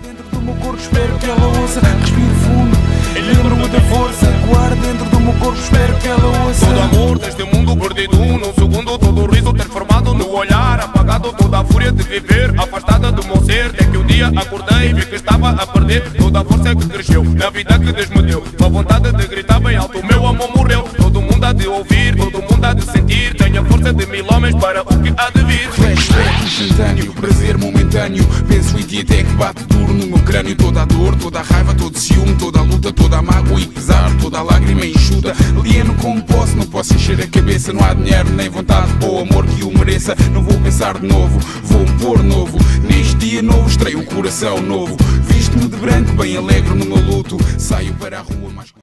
Dentro do meu corpo espero que ela ouça. Respiro fundo, lembro-me da força que guarda dentro do meu corpo, espero que ela ouça. Todo amor deste mundo perdido num segundo, todo o riso transformado no olhar apagado, toda a fúria de viver afastada do meu ser. Até que um dia acordei e vi que estava a perder toda a força que cresceu na vida que Deus me deu. A vontade de gritar bem alto, o meu amor morreu. Todo mundo há de ouvir, todo mundo há de sentir. Tenho a força de 1000 homens para o que há de vir. Flashback instantâneo, prazer momentâneo. Penso em ti até que bate duro no meu crânio. Toda a dor, toda a raiva, todo ciúme, toda a luta, toda a mágoa e pesar, toda a lágrima enxuta. Alieno como posso, não posso encher a cabeça. Não há dinheiro nem vontade para o amor que o mereça. Não vou pensar de novo, vou-me pôr novo. Neste dia novo estreio um coração novo. Visto-me de branco, bem alegre no meu luto. Saio para a rua mais...